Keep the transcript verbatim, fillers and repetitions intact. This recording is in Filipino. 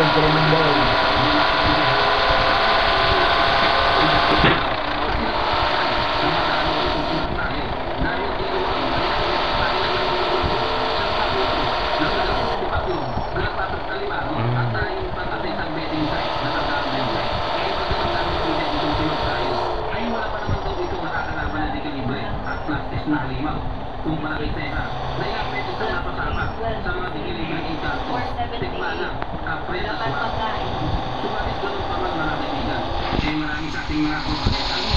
Kung makikita, nayapit ito napasama sa mga tingiligang inkanto, tikmana, kapre at swak. Subalit ganun pa man mga kaibigan, ay marami sa ating mga kumalitan